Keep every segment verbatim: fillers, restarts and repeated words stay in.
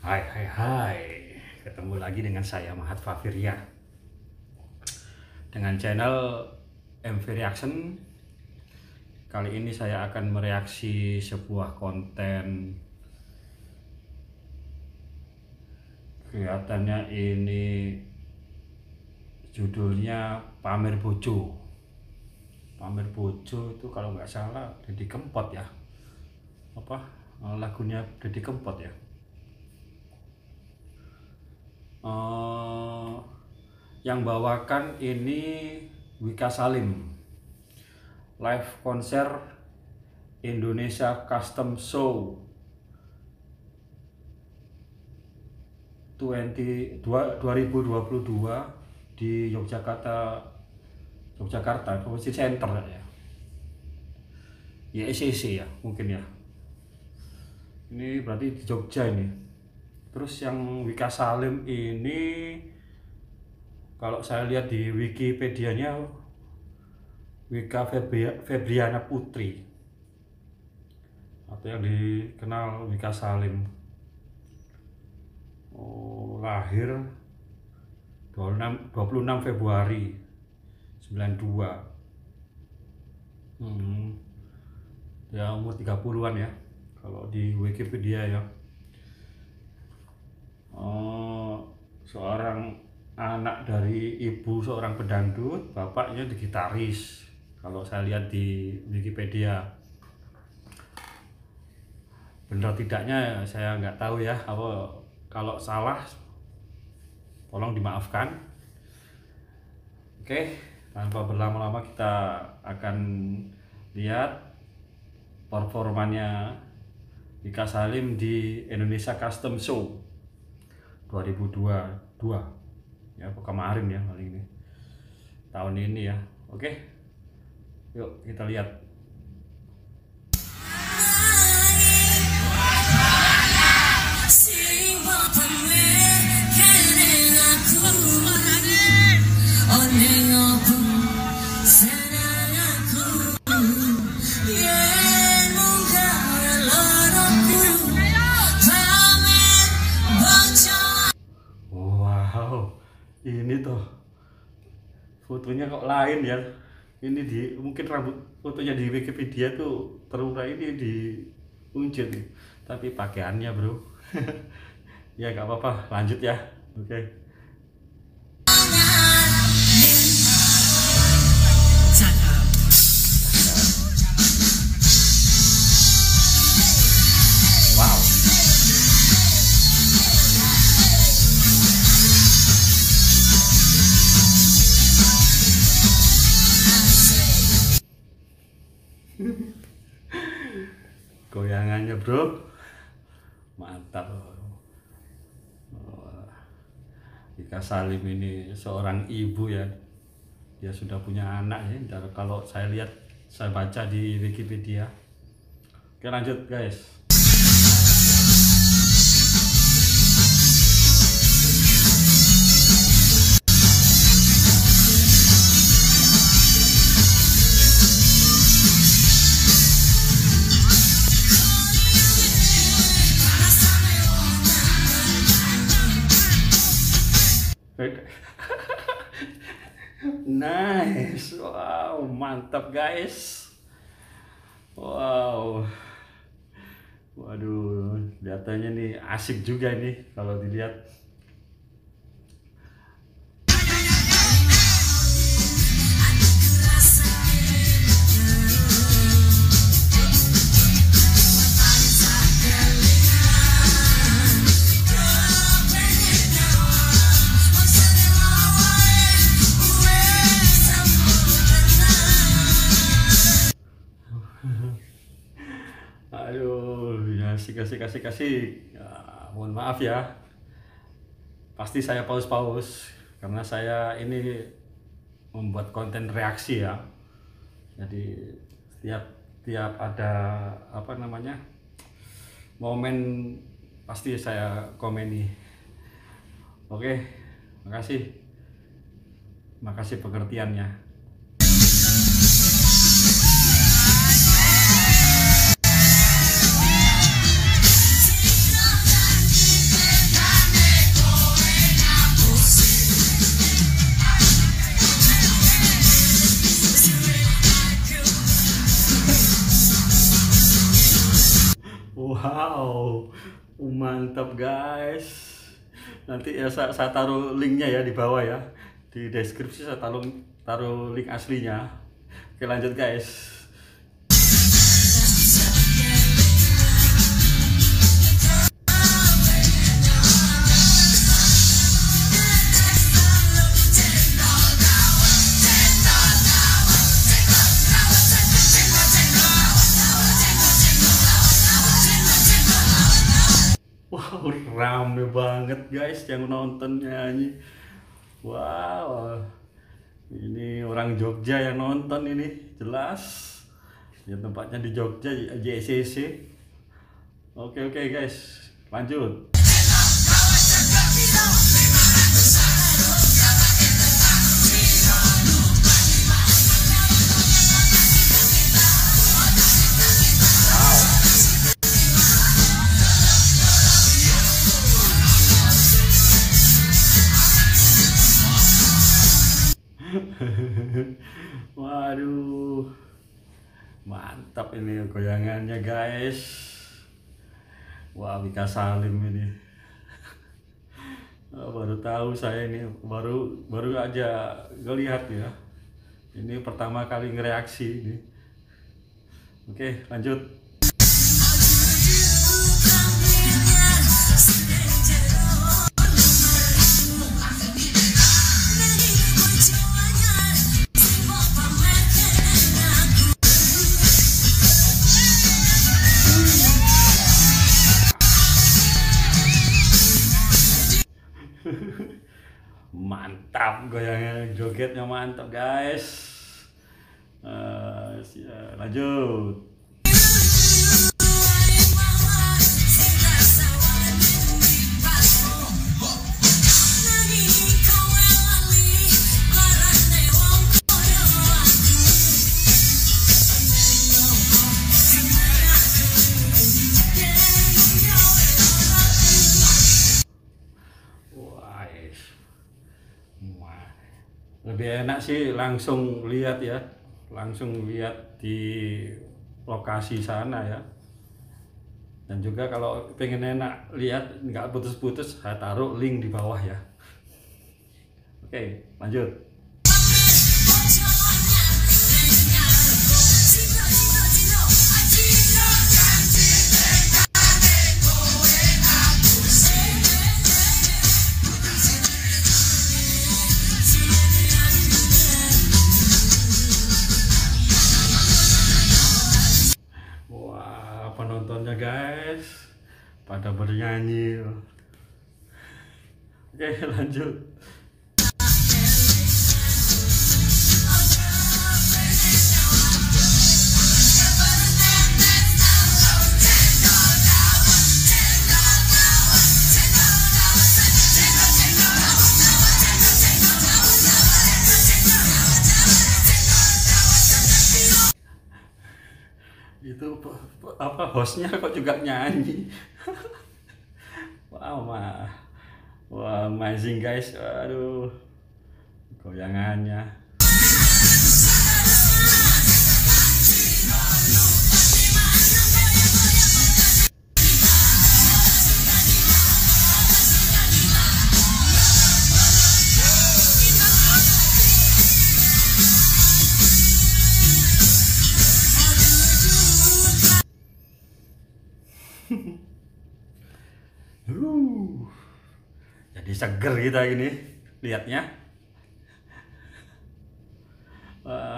Hai hai hai, ketemu lagi dengan saya Mahat Fafiria dengan channel M V Reaction. Kali ini saya akan mereaksi sebuah konten. Kelihatannya ini judulnya Pamer Bojo. Pamer Bojo itu kalau nggak salah Deddy Kempot ya, apa lagunya Deddy Kempot ya. Uh, yang bawakan ini Wika Salim, live konser Indonesia Custom Show dua ribu dua puluh dua di Yogyakarta, Yogyakarta Provinsi Center ya, Y S C ya mungkin ya. Ini berarti di Jogja ini. Terus yang Wika Salim ini, kalau saya lihat di Wikipedia-nya, Wika Febriana Putri, atau yang dikenal Wika Salim. Oh, lahir dua puluh enam Februari sembilan puluh dua. Hmm. Ya umur tiga puluhan ya kalau di Wikipedia ya. Oh, seorang anak dari ibu seorang pedangdut, bapaknya di gitaris. Kalau saya lihat di Wikipedia, benar tidaknya saya nggak tahu ya. Apa kalau salah, tolong dimaafkan. Oke, tanpa berlama-lama kita akan lihat performanya Wika Salim di Indonesia Custom Show dua ribu dua puluh dua ya, kemarin ya, paling ini tahun ini ya. Oke, yuk kita lihat. Ini tuh fotonya kok lain ya. Ini di mungkin rambut fotonya di Wikipedia tuh terurai, ini di uncut nih. Tapi pakaiannya bro. Ya nggak apa-apa, lanjut ya. Oke. Okay. Goyangannya bro, mantap. Wika Salim ini seorang ibu ya, dia sudah punya anak ya. Kalau saya lihat, saya baca di Wikipedia. Oke, lanjut guys. Nice, wow, mantap guys. Wow, waduh, datanya nih asik juga nih kalau dilihat. Aduh, ya asik asik asik asik. Ya, mohon maaf ya, pasti saya pause-pause karena saya ini membuat konten reaksi ya. Jadi setiap tiap ada apa namanya momen pasti saya komeni. Oke, makasih, makasih pengertiannya. mantap guys. Nanti ya saya, saya taruh linknya ya di bawah ya, di deskripsi saya taruh taruh link aslinya. Oke lanjut guys. Wow, rame banget guys yang nonton nyanyi. Wow, ini orang Jogja yang nonton ini jelas. Ya tempatnya di Jogja, J C C. Oke oke guys, lanjut. Waduh, mantap ini goyangannya guys. Wah, Wika Salim ini. Oh, baru tahu saya ini, baru baru aja ngelihat ya. Ini pertama kali ngereaksi ini. Oke, lanjut. Mantap goyangnya, jogetnya mantap guys. Uh, lanjut. Lebih enak sih langsung lihat ya, langsung lihat di lokasi sana ya. Dan juga kalau pengen enak lihat nggak putus-putus, saya taruh link di bawah ya. Oke, lanjut. Penontonnya guys pada bernyanyi. Oke lanjut. Itu apa hostnya kok juga nyanyi. Wow, mah wah amazing guys. Aduh, goyangannya. Uh, jadi seger kita ini lihatnya. Uh.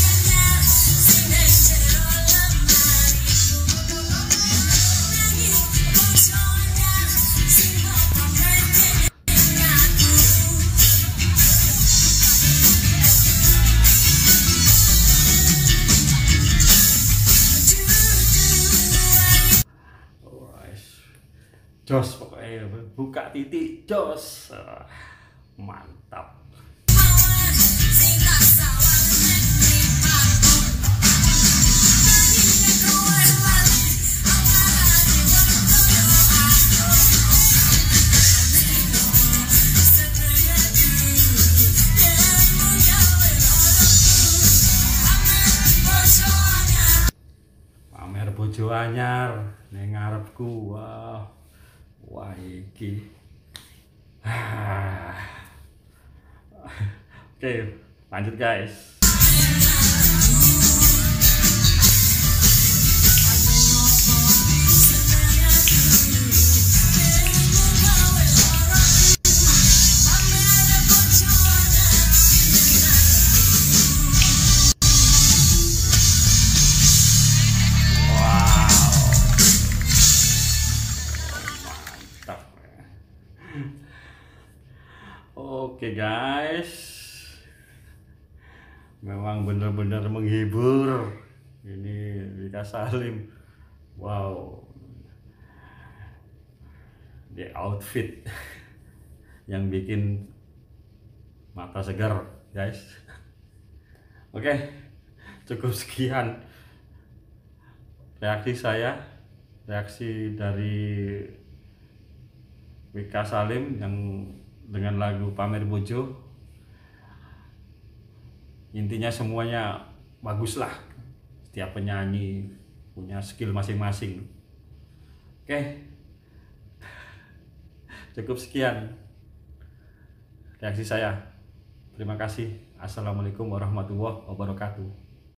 Jos pokoknya, buka titik jos. Uh, mantap. Pamer bojone. bojo anyar ning ngarepku. Wah. Wah iki. Ah. Oke, lanjut guys. Oke guys, memang benar-benar menghibur ini Wika Salim. Wow, the outfit yang bikin mata segar guys. Oke, cukup sekian reaksi saya, reaksi dari Wika Salim yang dengan lagu Pamer Bojo. Intinya semuanya bagus lah, setiap penyanyi punya skill masing-masing. Oke, cukup sekian reaksi saya. Terima kasih. Assalamualaikum warahmatullahi wabarakatuh.